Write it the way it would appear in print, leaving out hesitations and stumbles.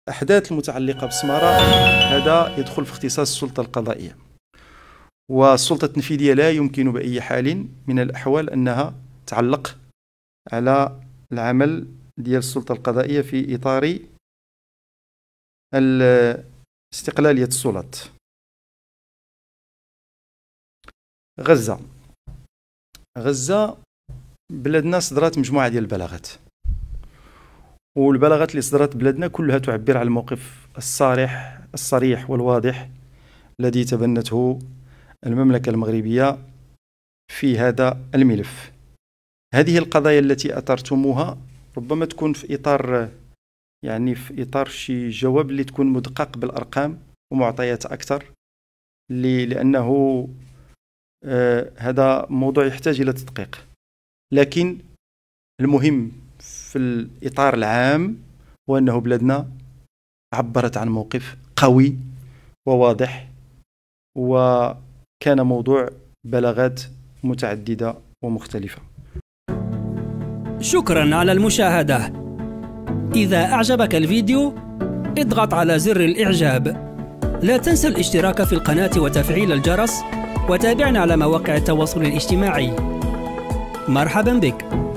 الأحداث المتعلقة بالسمارة هذا يدخل في اختصاص السلطة القضائية، والسلطة التنفيذية لا يمكن بأي حال من الأحوال أنها تعلق على العمل ديال السلطة القضائية في إطار استقلالية السلطات. غزة بلادنا صدرت مجموعة ديال البلاغات، والبلاغات اللي صدرت بلادنا كلها تعبر عن الموقف الصريح والواضح الذي تبنته المملكة المغربية في هذا الملف. هذه القضايا التي أثرتموها ربما تكون في إطار شي جواب اللي تكون مدقق بالأرقام ومعطيات أكثر، لأنه هذا موضوع يحتاج إلى تدقيق. لكن المهم في الإطار العام هو أنه بلادنا عبرت عن موقف قوي وواضح، وكان موضوع بلاغات متعددة ومختلفة. شكرا على المشاهدة. إذا أعجبك الفيديو اضغط على زر الإعجاب. لا تنسى الاشتراك في القناة وتفعيل الجرس، وتابعنا على مواقع التواصل الاجتماعي. مرحبا بك.